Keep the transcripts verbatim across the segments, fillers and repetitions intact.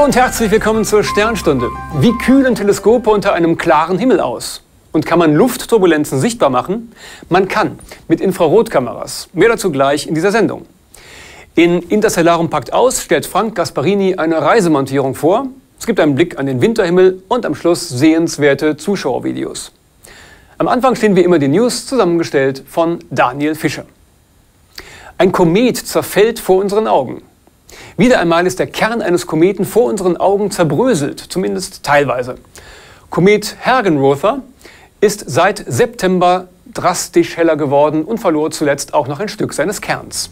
Hallo und herzlich willkommen zur Sternstunde. Wie kühlen Teleskope unter einem klaren Himmel aus? Und kann man Luftturbulenzen sichtbar machen? Man kann, mit Infrarotkameras. Mehr dazu gleich in dieser Sendung. In Interstellarum packt aus stellt Frank Gasparini eine Reisemontierung vor. Es gibt einen Blick an den Winterhimmel und am Schluss sehenswerte Zuschauervideos. Am Anfang stehen wie immer die News, zusammengestellt von Daniel Fischer. Ein Komet zerfällt vor unseren Augen. Wieder einmal ist der Kern eines Kometen vor unseren Augen zerbröselt, zumindest teilweise. Komet Hergenrother ist seit September drastisch heller geworden und verlor zuletzt auch noch ein Stück seines Kerns.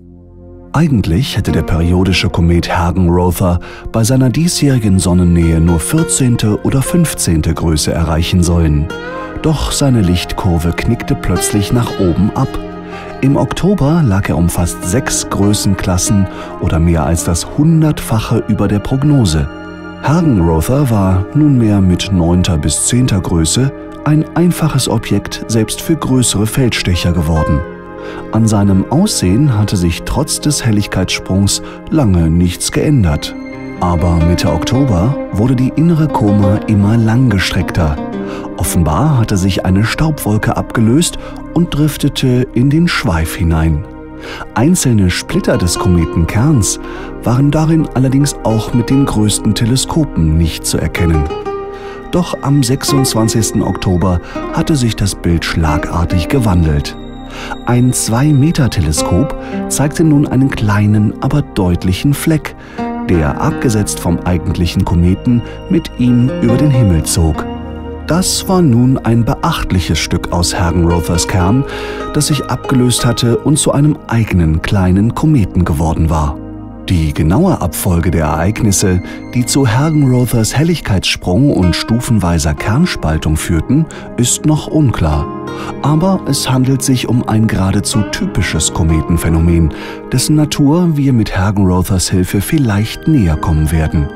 Eigentlich hätte der periodische Komet Hergenrother bei seiner diesjährigen Sonnennähe nur vierzehnte oder fünfzehnte Größe erreichen sollen. Doch seine Lichtkurve knickte plötzlich nach oben ab. Im Oktober lag er um fast sechs Größenklassen oder mehr als das hundertfache über der Prognose. Hergenrother war nunmehr mit neunter bis zehnter Größe ein einfaches Objekt selbst für größere Feldstecher geworden. An seinem Aussehen hatte sich trotz des Helligkeitssprungs lange nichts geändert. Aber Mitte Oktober wurde die innere Koma immer langgestreckter. Offenbar hatte sich eine Staubwolke abgelöst und driftete in den Schweif hinein. Einzelne Splitter des Kometenkerns waren darin allerdings auch mit den größten Teleskopen nicht zu erkennen. Doch am sechsundzwanzigsten Oktober hatte sich das Bild schlagartig gewandelt. Ein zwei Meter Teleskop zeigte nun einen kleinen, aber deutlichen Fleck, der abgesetzt vom eigentlichen Kometen mit ihm über den Himmel zog. Das war nun ein beachtliches Stück aus Hergenrothers Kern, das sich abgelöst hatte und zu einem eigenen kleinen Kometen geworden war. Die genaue Abfolge der Ereignisse, die zu Hergenrothers Helligkeitssprung und stufenweiser Kernspaltung führten, ist noch unklar. Aber es handelt sich um ein geradezu typisches Kometenphänomen, dessen Natur wir mit Hergenrothers Hilfe vielleicht näher kommen werden.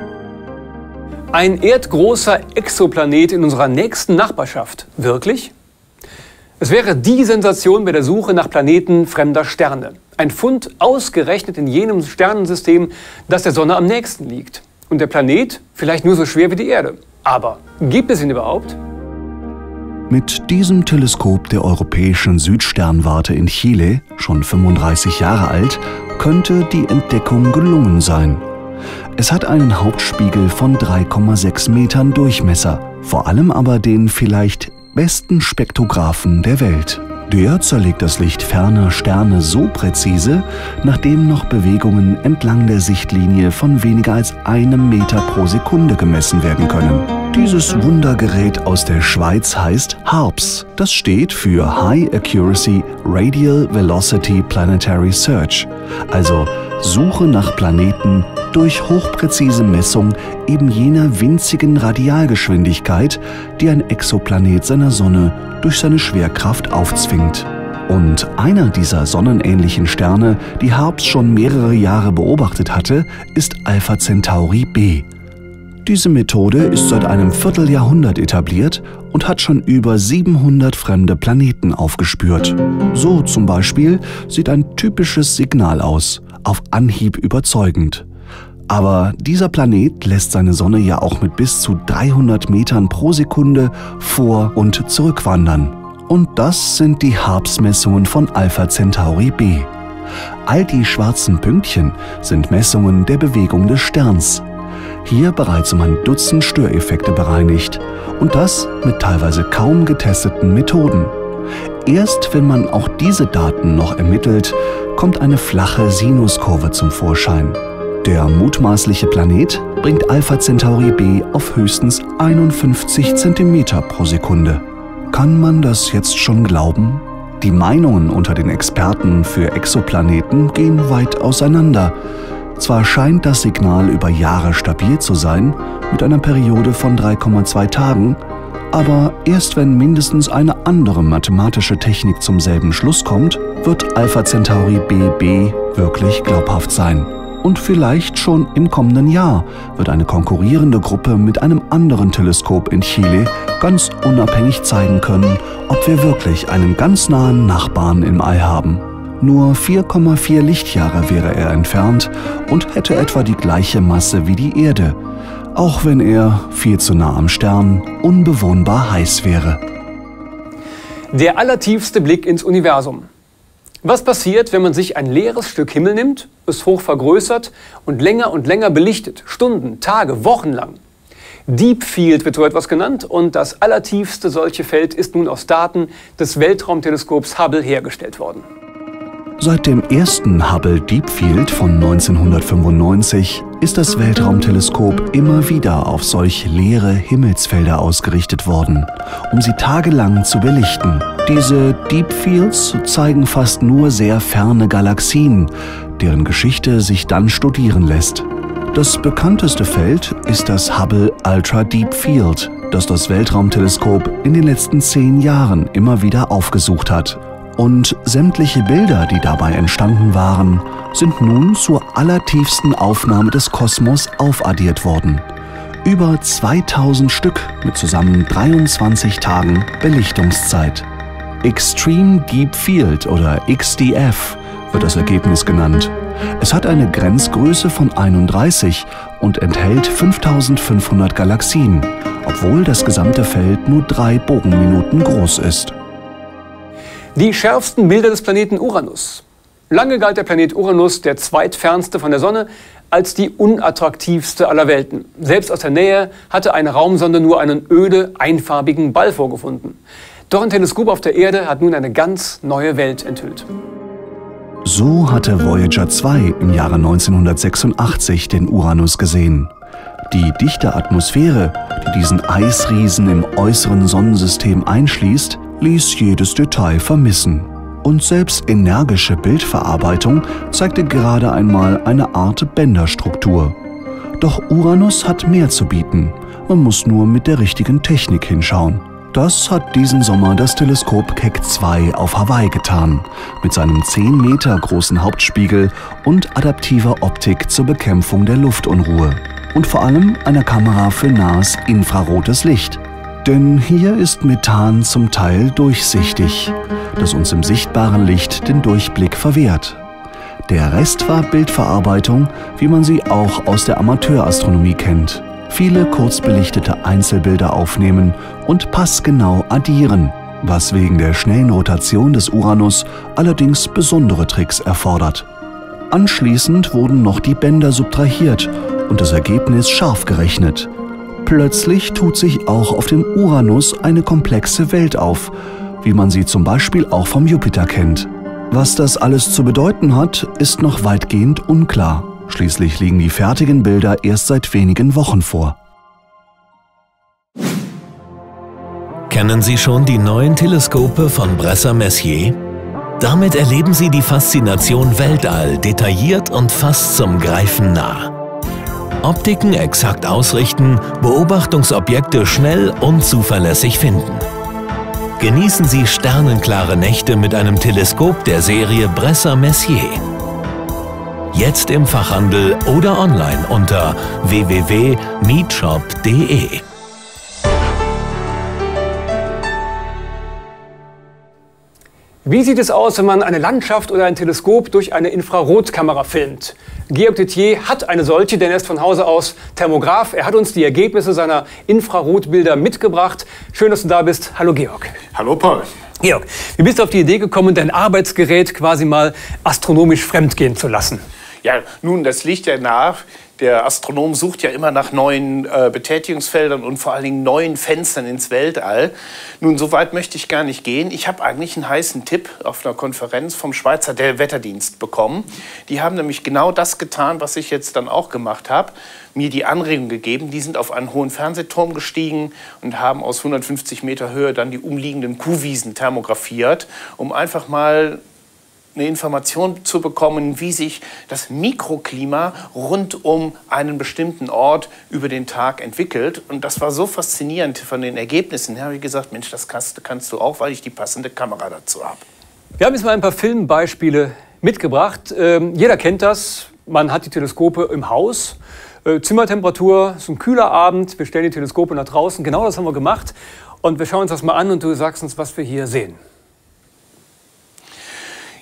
Ein erdgroßer Exoplanet in unserer nächsten Nachbarschaft. Wirklich? Es wäre die Sensation bei der Suche nach Planeten fremder Sterne. Ein Fund ausgerechnet in jenem Sternensystem, das der Sonne am nächsten liegt. Und der Planet vielleicht nur so schwer wie die Erde. Aber gibt es ihn überhaupt? Mit diesem Teleskop der Europäischen Südsternwarte in Chile, schon fünfunddreißig Jahre alt, könnte die Entdeckung gelungen sein. Es hat einen Hauptspiegel von drei Komma sechs Metern Durchmesser, vor allem aber den vielleicht besten Spektrographen der Welt. Der zerlegt das Licht ferner Sterne so präzise, nachdem noch Bewegungen entlang der Sichtlinie von weniger als einem Meter pro Sekunde gemessen werden können. Dieses Wundergerät aus der Schweiz heißt HARPS. Das steht für High Accuracy Radial Velocity Planetary Search, also Suche nach Planeten durch hochpräzise Messung eben jener winzigen Radialgeschwindigkeit, die ein Exoplanet seiner Sonne durch seine Schwerkraft aufzwingt. Und einer dieser sonnenähnlichen Sterne, die HARPS schon mehrere Jahre beobachtet hatte, ist Alpha Centauri b. Diese Methode ist seit einem Vierteljahrhundert etabliert und hat schon über siebenhundert fremde Planeten aufgespürt. So zum Beispiel sieht ein typisches Signal aus, auf Anhieb überzeugend. Aber dieser Planet lässt seine Sonne ja auch mit bis zu dreihundert Metern pro Sekunde vor- und zurückwandern. Und das sind die HARPS-Messungen von Alpha Centauri b. All die schwarzen Pünktchen sind Messungen der Bewegung des Sterns. Hier bereits um ein Dutzend Störeffekte bereinigt. Und das mit teilweise kaum getesteten Methoden. Erst wenn man auch diese Daten noch ermittelt, kommt eine flache Sinuskurve zum Vorschein. Der mutmaßliche Planet bringt Alpha Centauri b auf höchstens einundfünfzig Zentimeter pro Sekunde. Kann man das jetzt schon glauben? Die Meinungen unter den Experten für Exoplaneten gehen weit auseinander. Zwar scheint das Signal über Jahre stabil zu sein, mit einer Periode von drei Komma zwei Tagen, aber erst wenn mindestens eine andere mathematische Technik zum selben Schluss kommt, wird Alpha Centauri b b wirklich glaubhaft sein. Und vielleicht schon im kommenden Jahr wird eine konkurrierende Gruppe mit einem anderen Teleskop in Chile ganz unabhängig zeigen können, ob wir wirklich einen ganz nahen Nachbarn im All haben. Nur vier Komma vier Lichtjahre wäre er entfernt und hätte etwa die gleiche Masse wie die Erde, auch wenn er, viel zu nah am Stern, unbewohnbar heiß wäre. Der allertiefste Blick ins Universum. Was passiert, wenn man sich ein leeres Stück Himmel nimmt, es hoch vergrößert und länger und länger belichtet, Stunden, Tage, Wochen lang? Deep Field wird so etwas genannt und das allertiefste solche Feld ist nun aus Daten des Weltraumteleskops Hubble hergestellt worden. Seit dem ersten Hubble Deep Field von neunzehnhundertfünfundneunzig ist das Weltraumteleskop immer wieder auf solch leere Himmelsfelder ausgerichtet worden, um sie tagelang zu belichten. Diese Deep Fields zeigen fast nur sehr ferne Galaxien, deren Geschichte sich dann studieren lässt. Das bekannteste Feld ist das Hubble Ultra Deep Field, das das Weltraumteleskop in den letzten zehn Jahren immer wieder aufgesucht hat. Und sämtliche Bilder, die dabei entstanden waren, sind nun zur allertiefsten Aufnahme des Kosmos aufaddiert worden. Über zweitausend Stück mit zusammen dreiundzwanzig Tagen Belichtungszeit. Extreme Deep Field oder X D F wird das Ergebnis genannt. Es hat eine Grenzgröße von einunddreißig und enthält fünftausendfünfhundert Galaxien, obwohl das gesamte Feld nur drei Bogenminuten groß ist. Die schärfsten Bilder des Planeten Uranus. Lange galt der Planet Uranus, der zweitfernste von der Sonne, als die unattraktivste aller Welten. Selbst aus der Nähe hatte eine Raumsonde nur einen öde, einfarbigen Ball vorgefunden. Doch ein Teleskop auf der Erde hat nun eine ganz neue Welt enthüllt. So hatte Voyager zwei im Jahre neunzehnhundertsechsundachtzig den Uranus gesehen. Die dichte Atmosphäre, die diesen Eisriesen im äußeren Sonnensystem einschließt, ließ jedes Detail vermissen. Und selbst energische Bildverarbeitung zeigte gerade einmal eine Art Bänderstruktur. Doch Uranus hat mehr zu bieten. Man muss nur mit der richtigen Technik hinschauen. Das hat diesen Sommer das Teleskop Keck zwei auf Hawaii getan, mit seinem zehn Meter großen Hauptspiegel und adaptiver Optik zur Bekämpfung der Luftunruhe. Und vor allem einer Kamera für nahes infrarotes Licht. Denn hier ist Methan zum Teil durchsichtig, das uns im sichtbaren Licht den Durchblick verwehrt. Der Rest war Bildverarbeitung, wie man sie auch aus der Amateurastronomie kennt. Viele kurzbelichtete Einzelbilder aufnehmen und passgenau addieren, was wegen der schnellen Rotation des Uranus allerdings besondere Tricks erfordert. Anschließend wurden noch die Bänder subtrahiert und das Ergebnis scharf gerechnet. Plötzlich tut sich auch auf dem Uranus eine komplexe Welt auf, wie man sie zum Beispiel auch vom Jupiter kennt. Was das alles zu bedeuten hat, ist noch weitgehend unklar. Schließlich liegen die fertigen Bilder erst seit wenigen Wochen vor. Kennen Sie schon die neuen Teleskope von Bresser Messier? Damit erleben Sie die Faszination Weltall detailliert und fast zum Greifen nah. Optiken exakt ausrichten, Beobachtungsobjekte schnell und zuverlässig finden. Genießen Sie sternenklare Nächte mit einem Teleskop der Serie Bresser Messier. Jetzt im Fachhandel oder online unter w w w punkt meetshop punkt de. Wie sieht es aus, wenn man eine Landschaft oder ein Teleskop durch eine Infrarotkamera filmt? Georg Tetier hat eine solche, denn er ist von Hause aus Thermograph. Er hat uns die Ergebnisse seiner Infrarotbilder mitgebracht. Schön, dass du da bist. Hallo Georg. Hallo Paul. Georg, wie bist du auf die Idee gekommen, dein Arbeitsgerät quasi mal astronomisch fremdgehen zu lassen? Ja, nun, das liegt ja nahe. Der Astronom sucht ja immer nach neuen äh, Betätigungsfeldern und vor allen Dingen neuen Fenstern ins Weltall. Nun, so weit möchte ich gar nicht gehen. Ich habe eigentlich einen heißen Tipp auf einer Konferenz vom Schweizer Wetterdienst bekommen. Die haben nämlich genau das getan, was ich jetzt dann auch gemacht habe. Mir die Anregung gegeben. Die sind auf einen hohen Fernsehturm gestiegen und haben aus hundertfünfzig Meter Höhe dann die umliegenden Kuhwiesen thermografiert, um einfach mal eine Information zu bekommen, wie sich das Mikroklima rund um einen bestimmten Ort über den Tag entwickelt. Und das war so faszinierend von den Ergebnissen her, habe ich gesagt, Mensch, das kannst, kannst du auch, weil ich die passende Kamera dazu habe. Wir haben jetzt mal ein paar Filmbeispiele mitgebracht. Ähm, jeder kennt das. Man hat die Teleskope im Haus. Äh, Zimmertemperatur, es ist ein kühler Abend. Wir stellen die Teleskope nach draußen. Genau das haben wir gemacht. Und wir schauen uns das mal an und du sagst uns, was wir hier sehen.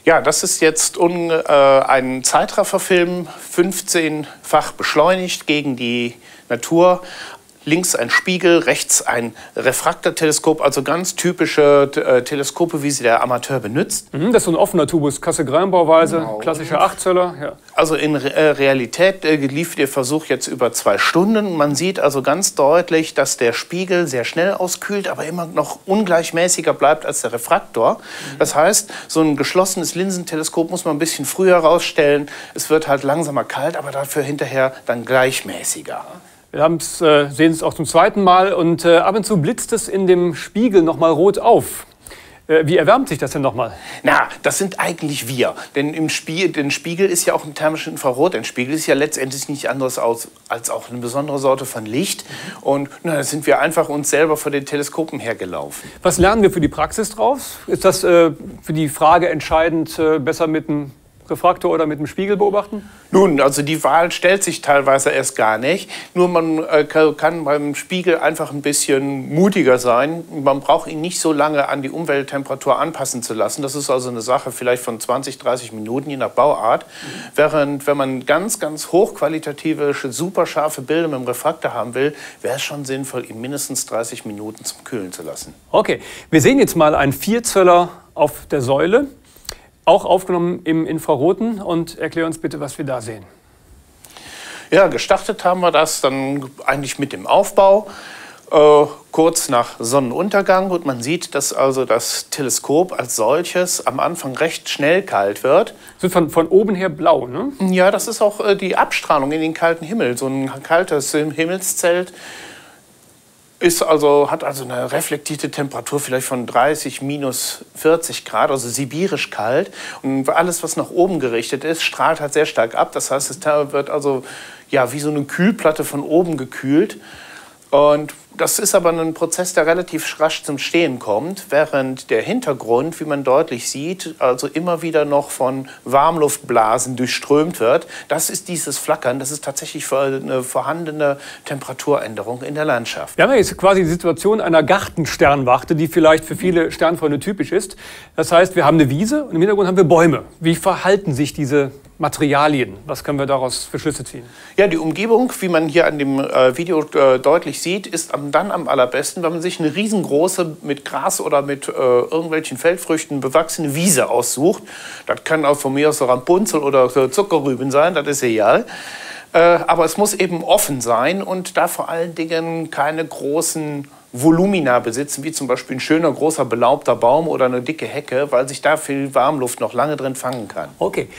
Ja, das ist jetzt un, äh, ein Zeitrafferfilm, fünfzehnfach beschleunigt gegen die Natur. Links ein Spiegel, rechts ein Refraktorteleskop, also ganz typische äh, Teleskope, wie sie der Amateur benutzt. Mhm, das ist so ein offener Tubus, Cassegrain-Bauweise, Genau. klassischer achtzöller. Ja. Also in Re äh, Realität äh, lief der Versuch jetzt über zwei Stunden. Man sieht also ganz deutlich, dass der Spiegel sehr schnell auskühlt, aber immer noch ungleichmäßiger bleibt als der Refraktor. Mhm. Das heißt, so ein geschlossenes Linsenteleskop muss man ein bisschen früher rausstellen. Es wird halt langsamer kalt, aber dafür hinterher dann gleichmäßiger. Wir haben's, äh, sehen es auch zum zweiten Mal und äh, ab und zu blitzt es in dem Spiegel noch mal rot auf. Äh, wie erwärmt sich das denn noch mal? Na, das sind eigentlich wir. Denn im Spie den Spiegel ist ja auch ein thermisches Infrarot. Ein Spiegel ist ja letztendlich nicht anderes aus, als auch eine besondere Sorte von Licht. Und na, da sind wir einfach uns selber vor den Teleskopen hergelaufen. Was lernen wir für die Praxis draus? Ist das äh, für die Frage entscheidend, äh, besser mit einem Refraktor oder mit dem Spiegel beobachten? Nun, also die Wahl stellt sich teilweise erst gar nicht. Nur man äh, kann beim Spiegel einfach ein bisschen mutiger sein. Man braucht ihn nicht so lange an die Umwelttemperatur anpassen zu lassen. Das ist also eine Sache vielleicht von zwanzig, dreißig Minuten, je nach Bauart. Mhm. Während, wenn man ganz, ganz hochqualitative, super scharfe Bilder mit dem Refraktor haben will, wäre es schon sinnvoll, ihn mindestens dreißig Minuten zum Kühlen zu lassen. Okay, wir sehen jetzt mal einen Vierzöller auf der Säule. Auch aufgenommen im Infraroten, und erklär uns bitte, was wir da sehen. Ja, gestartet haben wir das dann eigentlich mit dem Aufbau, äh, kurz nach Sonnenuntergang. Und man sieht, dass also das Teleskop als solches am Anfang recht schnell kalt wird. Das ist von, von oben her blau, ne? Ja, das ist auch äh, die Abstrahlung in den kalten Himmel. So ein kaltes Himmelszelt Ist also, hat also eine reflektierte Temperatur vielleicht von dreißig, minus vierzig Grad, also sibirisch kalt. Und alles, was nach oben gerichtet ist, strahlt halt sehr stark ab. Das heißt, es wird also ja, wie so eine Kühlplatte von oben gekühlt. Und das ist aber ein Prozess, der relativ rasch zum Stehen kommt, während der Hintergrund, wie man deutlich sieht, also immer wieder noch von Warmluftblasen durchströmt wird. Das ist dieses Flackern, das ist tatsächlich eine vorhandene Temperaturänderung in der Landschaft. Wir haben ja jetzt quasi die Situation einer Gartensternwarte, die vielleicht für viele Sternfreunde typisch ist. Das heißt, wir haben eine Wiese und im Hintergrund haben wir Bäume. Wie verhalten sich diese Materialien? Was können wir daraus für Schlüsse ziehen? Ja, die Umgebung, wie man hier an dem äh, Video äh, deutlich sieht, ist am, dann am allerbesten, wenn man sich eine riesengroße mit Gras oder mit äh, irgendwelchen Feldfrüchten bewachsene Wiese aussucht. Das kann auch von mir aus so Rapunzel oder so Zuckerrüben sein, das ist egal. Äh, aber es muss eben offen sein und da vor allen Dingen keine großen Volumina besitzen, wie zum Beispiel ein schöner, großer, belaubter Baum oder eine dicke Hecke, weil sich da viel Warmluft noch lange drin fangen kann. Okay.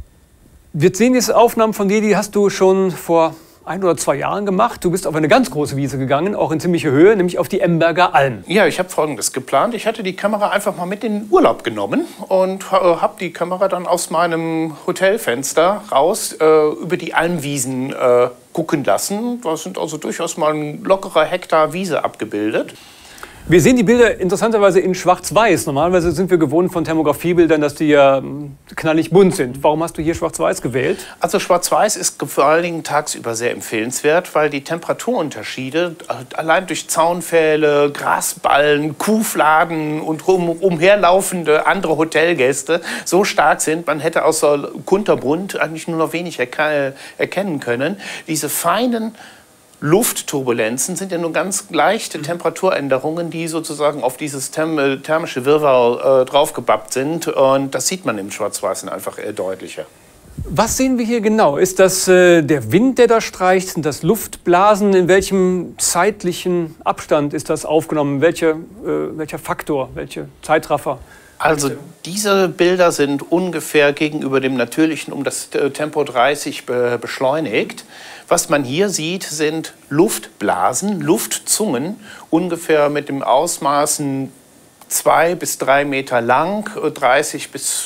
Wir sehen jetzt Aufnahmen von dir, die hast du schon vor ein oder zwei Jahren gemacht. Du bist auf eine ganz große Wiese gegangen, auch in ziemliche Höhe, nämlich auf die Emberger Alm. Ja, ich habe Folgendes geplant. Ich hatte die Kamera einfach mal mit in den Urlaub genommen und äh, habe die Kamera dann aus meinem Hotelfenster raus äh, über die Almwiesen äh, gucken lassen. Da sind also durchaus mal ein lockerer Hektar Wiese abgebildet. Wir sehen die Bilder interessanterweise in Schwarz-Weiß. Normalerweise sind wir gewohnt von Thermografiebildern, dass die ja knallig bunt sind. Warum hast du hier Schwarz-Weiß gewählt? Also Schwarz-Weiß ist vor allen Dingen tagsüber sehr empfehlenswert, weil die Temperaturunterschiede allein durch Zaunpfähle, Grasballen, Kuhfladen und um, umherlaufende andere Hotelgäste so stark sind, man hätte außer Kunterbunt eigentlich nur noch wenig erke erkennen können. Diese feinen Luftturbulenzen sind ja nur ganz leichte Temperaturänderungen, die sozusagen auf dieses therm thermische Wirrwarr äh, draufgebappt sind. Und das sieht man im Schwarz-Weißen einfach äh, deutlicher. Was sehen wir hier genau? Ist das äh, der Wind, der da streicht? Sind das Luftblasen? In welchem zeitlichen Abstand ist das aufgenommen? Welche, äh, welcher Faktor, welche Zeitraffer? Also diese Bilder sind ungefähr gegenüber dem natürlichen um das Tempo dreißig be beschleunigt. Was man hier sieht, sind Luftblasen, Luftzungen, ungefähr mit dem Ausmaßen zwei bis drei Meter lang, dreißig bis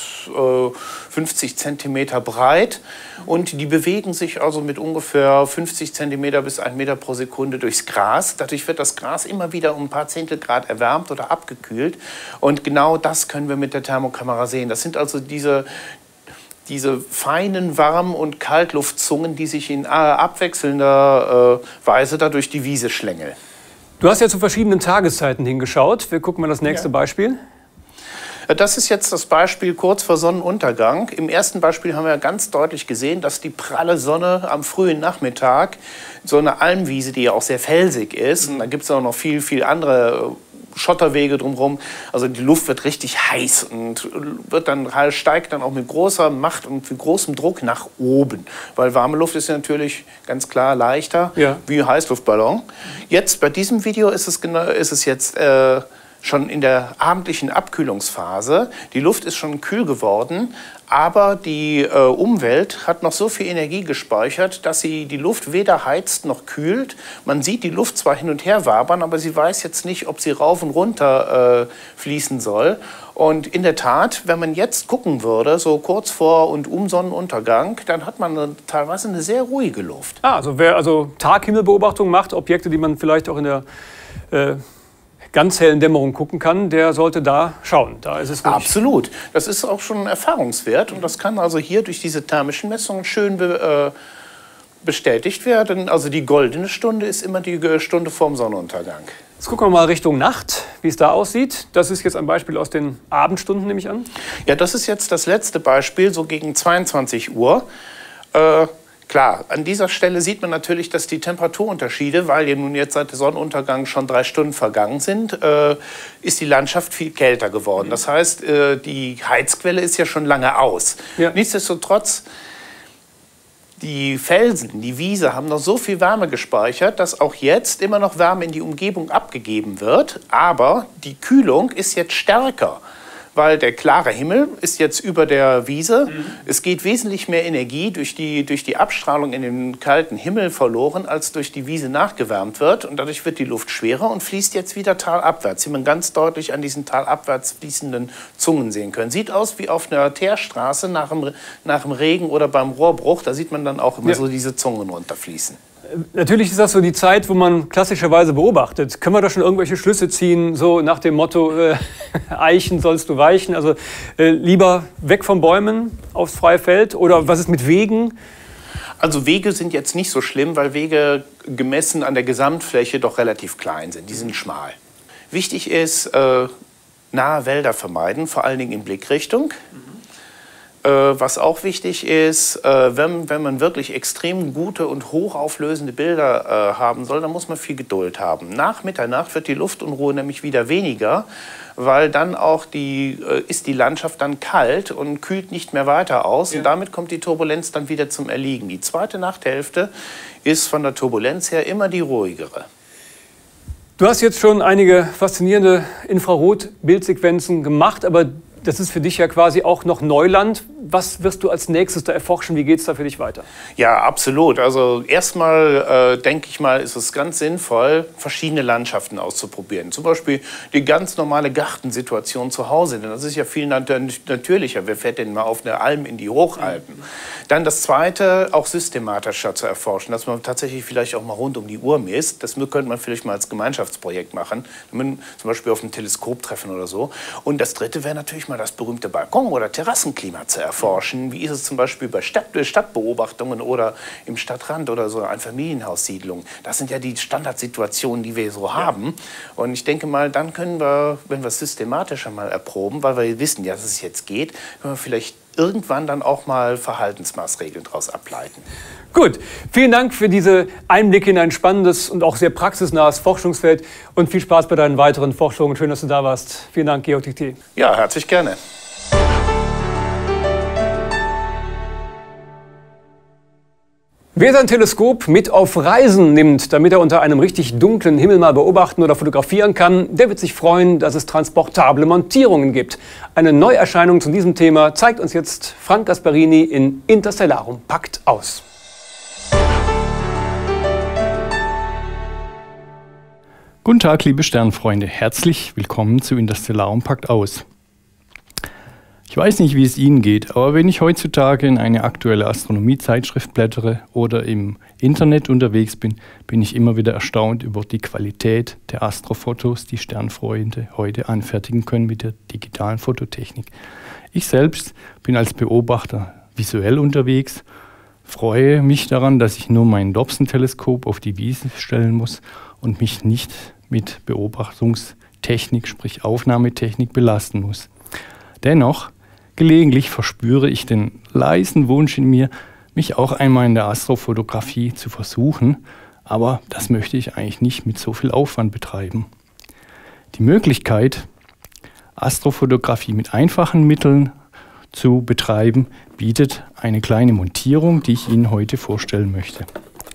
fünfzig Zentimeter breit. Und die bewegen sich also mit ungefähr fünfzig Zentimeter bis ein Meter pro Sekunde durchs Gras. Dadurch wird das Gras immer wieder um ein paar Zehntel Grad erwärmt oder abgekühlt. Und genau das können wir mit der Thermokamera sehen. Das sind also diese diese feinen Warm- und Kaltluftzungen, die sich in abwechselnder äh, Weise da durch die Wiese schlängeln. Du hast ja zu verschiedenen Tageszeiten hingeschaut. Wir gucken mal das nächste ja. Beispiel. Das ist jetzt das Beispiel kurz vor Sonnenuntergang. Im ersten Beispiel haben wir ganz deutlich gesehen, dass die pralle Sonne am frühen Nachmittag so eine Almwiese, die ja auch sehr felsig ist, und da gibt es auch noch viel, viel andere Schotterwege drumherum. Also die Luft wird richtig heiß und wird dann, steigt dann auch mit großer Macht und mit großem Druck nach oben. Weil warme Luft ist ja natürlich ganz klar leichter, ja, wie ein Heißluftballon. Jetzt bei diesem Video ist es, genau, ist es jetzt äh, schon in der abendlichen Abkühlungsphase. Die Luft ist schon kühl geworden, aber die äh, Umwelt hat noch so viel Energie gespeichert, dass sie die Luft weder heizt noch kühlt. Man sieht die Luft zwar hin und her wabern, aber sie weiß jetzt nicht, ob sie rauf und runter äh, fließen soll. Und in der Tat, wenn man jetzt gucken würde, so kurz vor und um Sonnenuntergang, dann hat man eine, teilweise eine sehr ruhige Luft. Ah, also wer also Taghimmelbeobachtung macht, Objekte, die man vielleicht auch in der äh ganz hellen Dämmerung gucken kann, der sollte da schauen. Da ist es ruhig. Absolut. Das ist auch schon ein Erfahrungswert und das kann also hier durch diese thermischen Messungen schön be, äh, bestätigt werden. Also die goldene Stunde ist immer die Stunde vorm Sonnenuntergang. Jetzt gucken wir mal Richtung Nacht, wie es da aussieht. Das ist jetzt ein Beispiel aus den Abendstunden, nehme ich an. Ja, das ist jetzt das letzte Beispiel, so gegen zweiundzwanzig Uhr. Äh, Klar, an dieser Stelle sieht man natürlich, dass die Temperaturunterschiede, weil ja nun jetzt seit dem Sonnenuntergang schon drei Stunden vergangen sind, äh, ist die Landschaft viel kälter geworden. Das heißt, äh, die Heizquelle ist ja schon lange aus. Ja. Nichtsdestotrotz, die Felsen, die Wiese haben noch so viel Wärme gespeichert, dass auch jetzt immer noch Wärme in die Umgebung abgegeben wird. Aber die Kühlung ist jetzt stärker. Weil der klare Himmel ist jetzt über der Wiese. Mhm. Es geht wesentlich mehr Energie durch die, durch die Abstrahlung in den kalten Himmel verloren, als durch die Wiese nachgewärmt wird. Und dadurch wird die Luft schwerer und fließt jetzt wieder talabwärts. Wie man ganz deutlich an diesen talabwärts fließenden Zungen sehen können. Sieht aus wie auf einer Teerstraße nach dem, nach dem Regen oder beim Rohrbruch. Da sieht man dann auch immer ja. so diese Zungen runterfließen. Natürlich ist das so die Zeit, wo man klassischerweise beobachtet. Können wir da schon irgendwelche Schlüsse ziehen, so nach dem Motto, äh, Eichen sollst du weichen? Also äh, lieber weg von Bäumen aufs freie Feld? Oder was ist mit Wegen? Also Wege sind jetzt nicht so schlimm, weil Wege gemessen an der Gesamtfläche doch relativ klein sind. Die sind schmal. Wichtig ist, äh, nahe Wälder vermeiden, vor allen Dingen in Blickrichtung. Was auch wichtig ist, wenn, wenn man wirklich extrem gute und hochauflösende Bilder haben soll, dann muss man viel Geduld haben. Nach Mitternacht wird die Luftunruhe nämlich wieder weniger, weil dann auch die, ist die Landschaft dann kalt und kühlt nicht mehr weiter aus. Ja. Und damit kommt die Turbulenz dann wieder zum Erliegen. Die zweite Nachthälfte ist von der Turbulenz her immer die ruhigere. Du hast jetzt schon einige faszinierende Infrarot-Bildsequenzen gemacht, aber das ist für dich ja quasi auch noch Neuland. Was wirst du als nächstes da erforschen? Wie geht es da für dich weiter? Ja, absolut. Also erstmal, äh, denke ich mal, ist es ganz sinnvoll, verschiedene Landschaften auszuprobieren. Zum Beispiel die ganz normale Gartensituation zu Hause. Denn das ist ja viel nat natürlicher. Wer fährt denn mal auf eine Alm in die Hochalpen? Mhm. Dann das Zweite, auch systematischer zu erforschen. Dass man tatsächlich vielleicht auch mal rund um die Uhr misst. Das könnte man vielleicht mal als Gemeinschaftsprojekt machen. Zum Beispiel auf einem Teleskop treffen oder so. Und das Dritte wäre natürlich mal das berühmte Balkon- oder Terrassenklima zu erforschen. Wie ist es zum Beispiel bei Stadt, Stadtbeobachtungen oder im Stadtrand oder so Einfamilienhaussiedlungen? Das sind ja die Standardsituationen, die wir so haben. Und ich denke mal, dann können wir, wenn wir es systematischer mal erproben, weil wir wissen, ja, dass es jetzt geht, können wir vielleicht irgendwann dann auch mal Verhaltensmaßregeln daraus ableiten. Gut, vielen Dank für diese Einblicke in ein spannendes und auch sehr praxisnahes Forschungsfeld und viel Spaß bei deinen weiteren Forschungen. Schön, dass du da warst. Vielen Dank, Georg Tichti. Ja, herzlich gerne. Wer sein Teleskop mit auf Reisen nimmt, damit er unter einem richtig dunklen Himmel mal beobachten oder fotografieren kann, der wird sich freuen, dass es transportable Montierungen gibt. Eine Neuerscheinung zu diesem Thema zeigt uns jetzt Frank Gasparini in Interstellarum packt aus. Guten Tag, liebe Sternfreunde. Herzlich willkommen zu Interstellarum packt aus. Ich weiß nicht, wie es Ihnen geht, aber wenn ich heutzutage in eine aktuelle Astronomiezeitschrift blättere oder im Internet unterwegs bin, bin ich immer wieder erstaunt über die Qualität der Astrofotos, die Sternfreunde heute anfertigen können mit der digitalen Fototechnik. Ich selbst bin als Beobachter visuell unterwegs, freue mich daran, dass ich nur mein Dobson-Teleskop auf die Wiese stellen muss und mich nicht mit Beobachtungstechnik, sprich Aufnahmetechnik, belasten muss. Dennoch, gelegentlich verspüre ich den leisen Wunsch in mir, mich auch einmal in der Astrofotografie zu versuchen, aber das möchte ich eigentlich nicht mit so viel Aufwand betreiben. Die Möglichkeit, Astrofotografie mit einfachen Mitteln zu betreiben, bietet eine kleine Montierung, die ich Ihnen heute vorstellen möchte.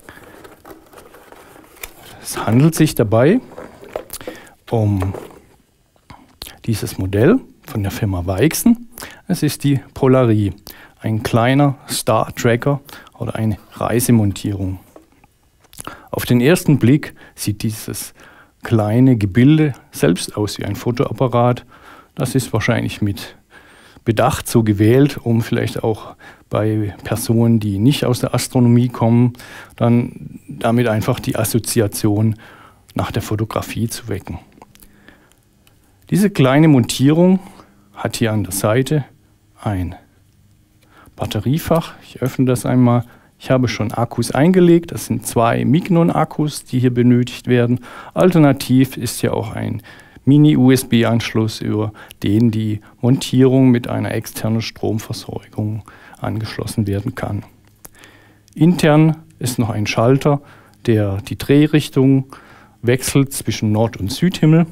Es handelt sich dabei um dieses Modell von der Firma Weixen. Es ist die Polarie, ein kleiner Star-Tracker oder eine Reisemontierung. Auf den ersten Blick sieht dieses kleine Gebilde selbst aus wie ein Fotoapparat. Das ist wahrscheinlich mit Bedacht so gewählt, um vielleicht auch bei Personen, die nicht aus der Astronomie kommen, dann damit einfach die Assoziation nach der Fotografie zu wecken. Diese kleine Montierung hat hier an der Seite ein Batteriefach. Ich öffne das einmal. Ich habe schon Akkus eingelegt. Das sind zwei Mignon-Akkus, die hier benötigt werden. Alternativ ist ja auch ein Mini-U S B-Anschluss, über den die Montierung mit einer externen Stromversorgung angeschlossen werden kann. Intern ist noch ein Schalter, der die Drehrichtung wechselt zwischen Nord- und Südhimmel.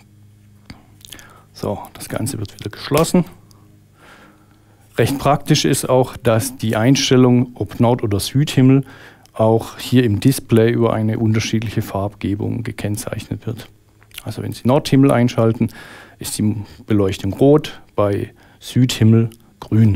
So, das Ganze wird wieder geschlossen. Recht praktisch ist auch, dass die Einstellung, ob Nord- oder Südhimmel, auch hier im Display über eine unterschiedliche Farbgebung gekennzeichnet wird. Also wenn Sie Nordhimmel einschalten, ist die Beleuchtung rot, bei Südhimmel grün.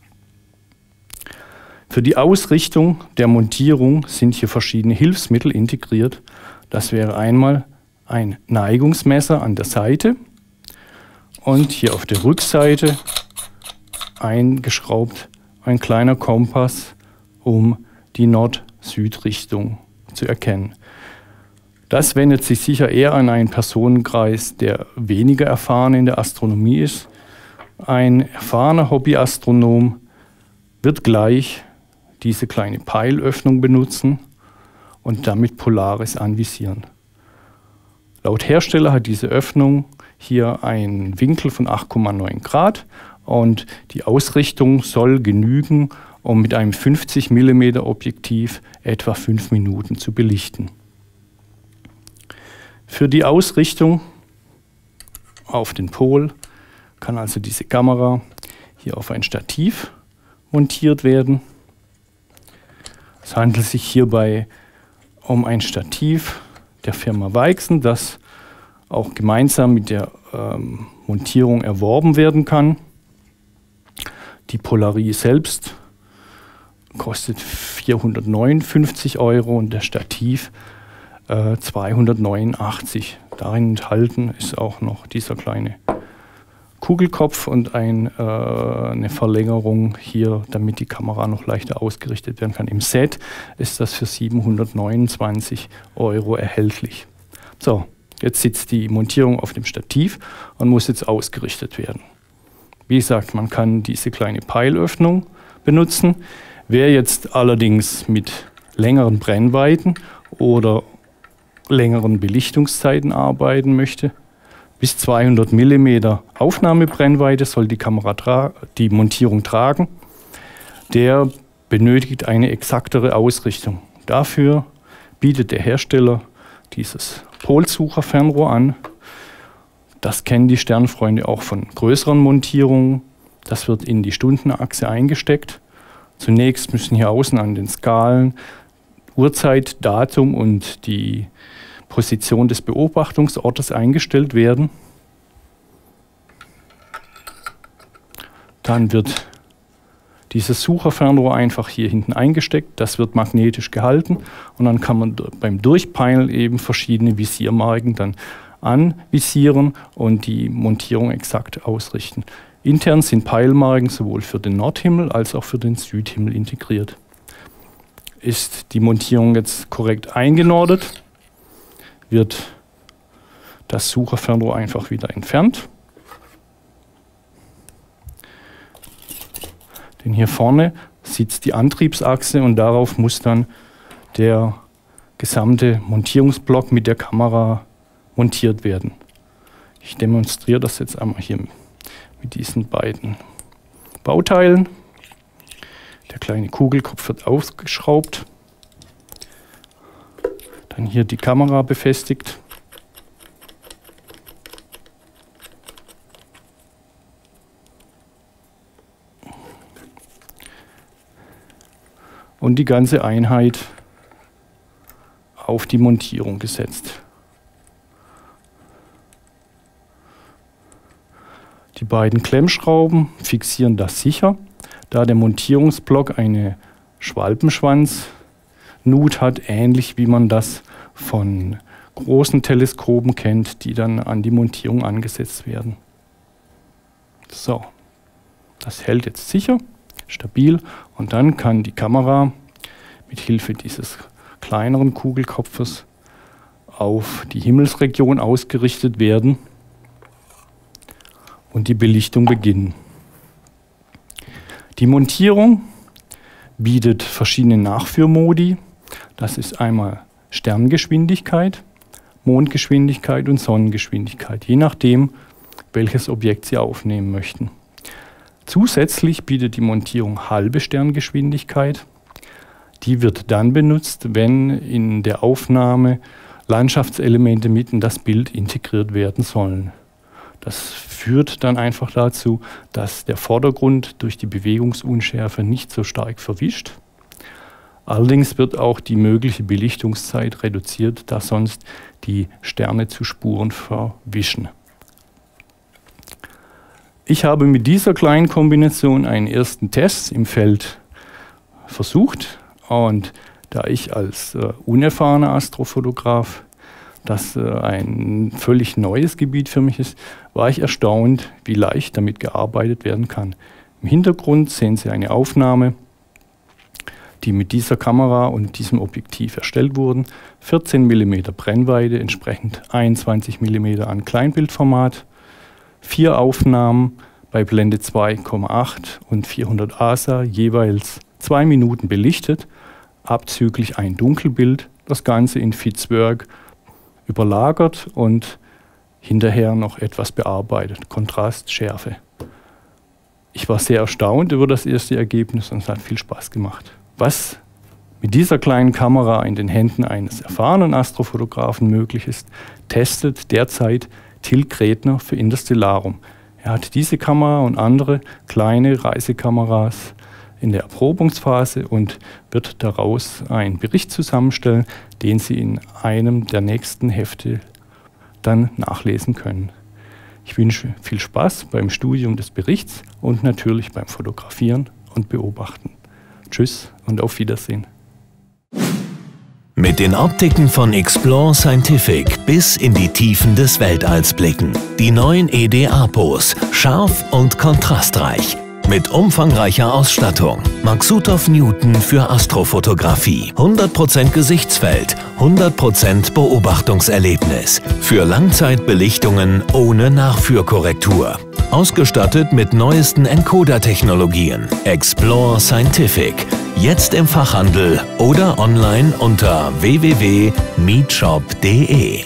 Für die Ausrichtung der Montierung sind hier verschiedene Hilfsmittel integriert. Das wäre einmal ein Neigungsmesser an der Seite und hier auf der Rückseite eingeschraubt ein kleiner Kompass, um die Nord-Süd-Richtung zu erkennen. Das wendet sich sicher eher an einen Personenkreis, der weniger erfahren in der Astronomie ist. Ein erfahrener Hobbyastronom wird gleich diese kleine Peilöffnung benutzen und damit Polaris anvisieren. Laut Hersteller hat diese Öffnung hier einen Winkel von acht Komma neun Grad und die Ausrichtung soll genügen, um mit einem fünfzig Millimeter Objektiv etwa fünf Minuten zu belichten. Für die Ausrichtung auf den Pol kann also diese Kamera hier auf ein Stativ montiert werden. Es handelt sich hierbei um ein Stativ der Firma Weixen, das auch gemeinsam mit der ähm, Montierung erworben werden kann. Die Polarie selbst kostet vierhundertneunundfünfzig Euro und das Stativ äh, zweihundertneunundachtzig. Darin enthalten ist auch noch dieser kleine Kugelkopf und ein, äh, eine Verlängerung hier, damit die Kamera noch leichter ausgerichtet werden kann. Im Set ist das für siebenhundertneunundzwanzig Euro erhältlich. So, jetzt sitzt die Montierung auf dem Stativ und muss jetzt ausgerichtet werden. Wie gesagt, man kann diese kleine Peilöffnung benutzen. Wer jetzt allerdings mit längeren Brennweiten oder längeren Belichtungszeiten arbeiten möchte, bis zweihundert Millimeter Aufnahmebrennweite soll die Kamera die Montierung tragen. Der benötigt eine exaktere Ausrichtung. Dafür bietet der Hersteller dieses Polsucher-Fernrohr an. Das kennen die Sternfreunde auch von größeren Montierungen. Das wird in die Stundenachse eingesteckt. Zunächst müssen hier außen an den Skalen Uhrzeit, Datum und die Position des Beobachtungsortes eingestellt werden. Dann wird dieses Sucherfernrohr einfach hier hinten eingesteckt. Das wird magnetisch gehalten und dann kann man beim Durchpeilen eben verschiedene Visiermarken dann anvisieren und die Montierung exakt ausrichten. Intern sind Peilmarken sowohl für den Nordhimmel als auch für den Südhimmel integriert. Ist die Montierung jetzt korrekt eingenordet, wird das Sucherfernrohr einfach wieder entfernt. Denn hier vorne sitzt die Antriebsachse und darauf muss dann der gesamte Montierungsblock mit der Kamera montiert werden. Ich demonstriere das jetzt einmal hier mit diesen beiden Bauteilen. Der kleine Kugelkopf wird aufgeschraubt. Dann hier die Kamera befestigt. Und die ganze Einheit auf die Montierung gesetzt. Die beiden Klemmschrauben fixieren das sicher, da der Montierungsblock eine Schwalbenschwanznut hat, ähnlich wie man das von großen Teleskopen kennt, die dann an die Montierung angesetzt werden. So, das hält jetzt sicher, stabil, und dann kann die Kamera mit Hilfe dieses kleineren Kugelkopfes auf die Himmelsregion ausgerichtet werden und die Belichtung beginnen. Die Montierung bietet verschiedene Nachführmodi. Das ist einmal Sterngeschwindigkeit, Mondgeschwindigkeit und Sonnengeschwindigkeit, je nachdem, welches Objekt Sie aufnehmen möchten. Zusätzlich bietet die Montierung halbe Sterngeschwindigkeit. Die wird dann benutzt, wenn in der Aufnahme Landschaftselemente mit in das Bild integriert werden sollen. Das führt dann einfach dazu, dass der Vordergrund durch die Bewegungsunschärfe nicht so stark verwischt. Allerdings wird auch die mögliche Belichtungszeit reduziert, da sonst die Sterne zu Spuren verwischen. Ich habe mit dieser kleinen Kombination einen ersten Test im Feld versucht, und da ich als äh, unerfahrener Astrofotograf das äh, ein völlig neues Gebiet für mich ist, war ich erstaunt, wie leicht damit gearbeitet werden kann. Im Hintergrund sehen Sie eine Aufnahme, die mit dieser Kamera und diesem Objektiv erstellt wurden. vierzehn Millimeter Brennweite, entsprechend einundzwanzig Millimeter an Kleinbildformat. Vier Aufnahmen bei Blende zwei Komma acht und vierhundert A S A, jeweils zwei Minuten belichtet, abzüglich ein Dunkelbild, das Ganze in Fitzwork überlagert und hinterher noch etwas bearbeitet, Kontrast, Schärfe. Ich war sehr erstaunt über das erste Ergebnis und es hat viel Spaß gemacht. Was mit dieser kleinen Kamera in den Händen eines erfahrenen Astrofotografen möglich ist, testet derzeit Till Gretner für Interstellarum. Er hat diese Kamera und andere kleine Reisekameras in der Erprobungsphase und wird daraus einen Bericht zusammenstellen, den Sie in einem der nächsten Hefte dann nachlesen können. Ich wünsche viel Spaß beim Studium des Berichts und natürlich beim Fotografieren und Beobachten. Tschüss und auf Wiedersehen. Mit den Optiken von Explore Scientific bis in die Tiefen des Weltalls blicken. Die neuen E D A-Pos, scharf und kontrastreich. Mit umfangreicher Ausstattung. Maksutov Newton für Astrofotografie. hundert Prozent Gesichtsfeld, hundert Prozent Beobachtungserlebnis. Für Langzeitbelichtungen ohne Nachführkorrektur. Ausgestattet mit neuesten Encoder-Technologien. Explore Scientific. Jetzt im Fachhandel oder online unter w w w punkt meetshop punkt de.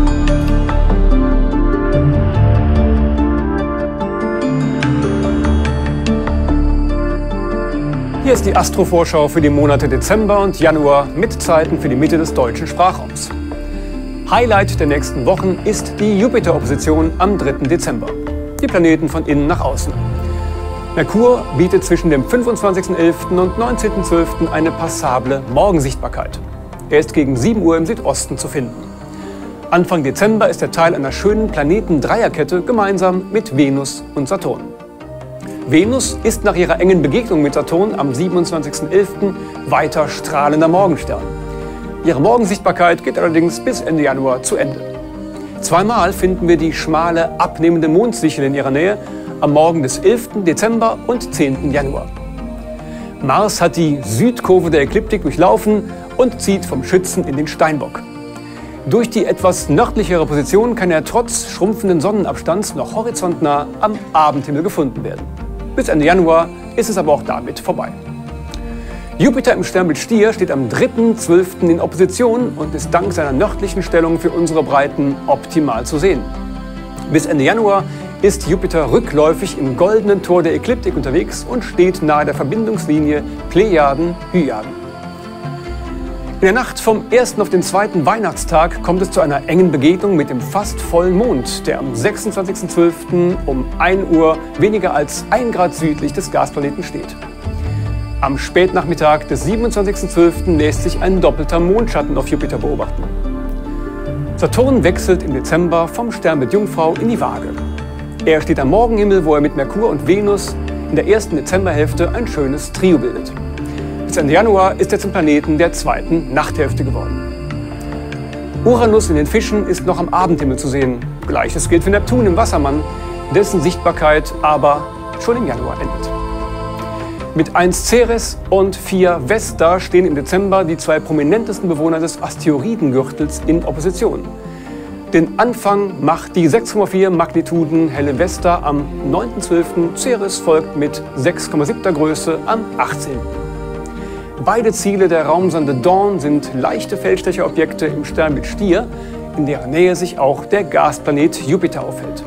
Hier ist die Astro-Vorschau für die Monate Dezember und Januar mit Zeiten für die Mitte des deutschen Sprachraums. Highlight der nächsten Wochen ist die Jupiter-Opposition am dritten Dezember. Die Planeten von innen nach außen. Merkur bietet zwischen dem fünfundzwanzigsten elften und neunzehnten zwölften eine passable Morgensichtbarkeit. Er ist gegen sieben Uhr im Südosten zu finden. Anfang Dezember ist er Teil einer schönen Planeten-Dreierkette gemeinsam mit Venus und Saturn. Venus ist nach ihrer engen Begegnung mit Saturn am siebenundzwanzigsten elften weiter strahlender Morgenstern. Ihre Morgensichtbarkeit geht allerdings bis Ende Januar zu Ende. Zweimal finden wir die schmale, abnehmende Mondsichel in ihrer Nähe, am Morgen des elften Dezember und zehnten Januar. Mars hat die Südkurve der Ekliptik durchlaufen und zieht vom Schützen in den Steinbock. Durch die etwas nördlichere Position kann er trotz schrumpfenden Sonnenabstands noch horizontnah am Abendhimmel gefunden werden. Bis Ende Januar ist es aber auch damit vorbei. Jupiter im Sternbild Stier steht am dritten zwölften in Opposition und ist dank seiner nördlichen Stellung für unsere Breiten optimal zu sehen. Bis Ende Januar ist Jupiter rückläufig im goldenen Tor der Ekliptik unterwegs und steht nahe der Verbindungslinie Plejaden-Hyaden. In der Nacht vom ersten auf den zweiten Weihnachtstag kommt es zu einer engen Begegnung mit dem fast vollen Mond, der am sechsundzwanzigsten zwölften um ein Uhr weniger als ein Grad südlich des Gasplaneten steht. Am Spätnachmittag des siebenundzwanzigsten zwölften lässt sich ein doppelter Mondschatten auf Jupiter beobachten. Saturn wechselt im Dezember vom Sternbild Jungfrau in die Waage. Er steht am Morgenhimmel, wo er mit Merkur und Venus in der ersten Dezemberhälfte ein schönes Trio bildet. Bis Ende Januar ist er zum Planeten der zweiten Nachthälfte geworden. Uranus in den Fischen ist noch am Abendhimmel zu sehen. Gleiches gilt für Neptun im Wassermann, dessen Sichtbarkeit aber schon im Januar endet. Mit eins Ceres und vier Vesta stehen im Dezember die zwei prominentesten Bewohner des Asteroidengürtels in Opposition. Den Anfang macht die sechs Komma vier Magnituden helle Vesta am neunten zwölften Ceres folgt mit sechs Komma sieben Größe am achtzehnten Beide Ziele der Raumsonde Dawn sind leichte Feldstecherobjekte im Sternbild Stier, in deren Nähe sich auch der Gasplanet Jupiter aufhält.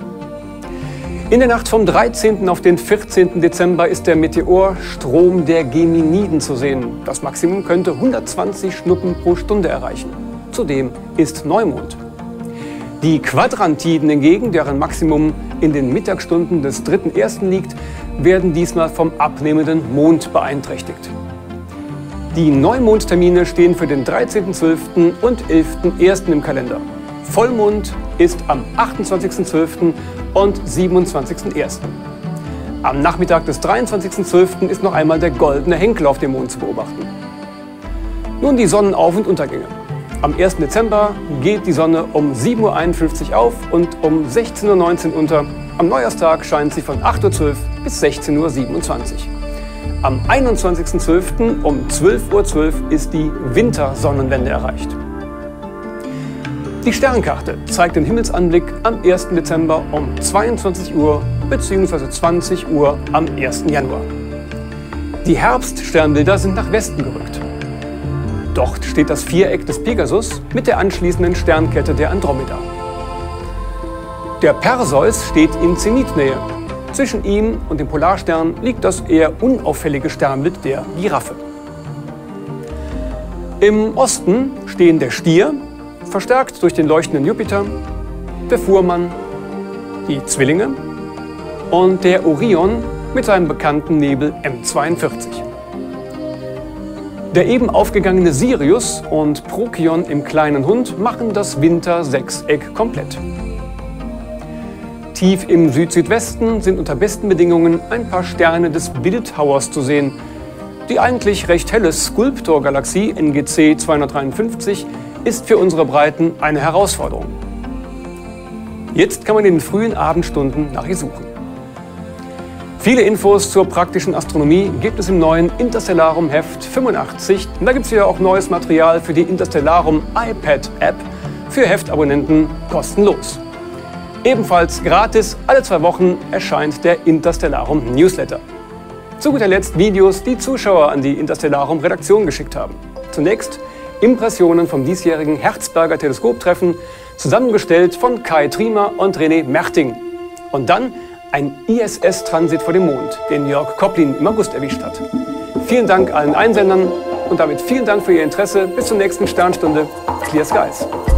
In der Nacht vom dreizehnten auf den vierzehnten Dezember ist der Meteorstrom der Geminiden zu sehen. Das Maximum könnte hundertzwanzig Schnuppen pro Stunde erreichen. Zudem ist Neumond. Die Quadrantiden hingegen, deren Maximum in den Mittagsstunden des dritten ersten liegt, werden diesmal vom abnehmenden Mond beeinträchtigt. Die Neumondtermine stehen für den dreizehnten zwölften und elften ersten im Kalender. Vollmond ist am achtundzwanzigsten zwölften und siebenundzwanzigsten ersten Am Nachmittag des dreiundzwanzigsten zwölften ist noch einmal der goldene Henkel auf dem Mond zu beobachten. Nun die Sonnenauf- und Untergänge. Am ersten Dezember geht die Sonne um sieben Uhr einundfünfzig auf und um sechzehn Uhr neunzehn unter. Am Neujahrstag scheint sie von acht Uhr zwölf bis sechzehn Uhr siebenundzwanzig. Am einundzwanzigsten zwölften um zwölf Uhr zwölf ist die Wintersonnenwende erreicht. Die Sternkarte zeigt den Himmelsanblick am ersten Dezember um zweiundzwanzig Uhr bzw. zwanzig Uhr am ersten Januar. Die Herbststernbilder sind nach Westen gerückt. Dort steht das Viereck des Pegasus mit der anschließenden Sternkette der Andromeda. Der Perseus steht in Zenitnähe. Zwischen ihm und dem Polarstern liegt das eher unauffällige Sternbild der Giraffe. Im Osten stehen der Stier, verstärkt durch den leuchtenden Jupiter, der Fuhrmann, die Zwillinge und der Orion mit seinem bekannten Nebel M zweiundvierzig. Der eben aufgegangene Sirius und Prokion im kleinen Hund machen das Wintersechseck komplett. Tief im Süd-Südwesten sind unter besten Bedingungen ein paar Sterne des Bildhauers zu sehen. Die eigentlich recht helle Skulptor-Galaxie N G C zweihundertdreiundfünfzig ist für unsere Breiten eine Herausforderung. Jetzt kann man in den frühen Abendstunden nach ihr suchen. Viele Infos zur praktischen Astronomie gibt es im neuen Interstellarum Heft fünfundachtzig. Und da gibt es ja auch neues Material für die Interstellarum iPad App für Heftabonnenten kostenlos. Ebenfalls gratis, alle zwei Wochen erscheint der Interstellarum Newsletter. Zu guter Letzt Videos, die Zuschauer an die Interstellarum Redaktion geschickt haben. Zunächst Impressionen vom diesjährigen Herzberger Teleskoptreffen, zusammengestellt von Kai Triemer und René Merting. Und dann ein I S S-Transit vor dem Mond, den Jörg Kopplin im August erwischt hat. Vielen Dank allen Einsendern und damit vielen Dank für Ihr Interesse. Bis zur nächsten Sternstunde. Clear Skies.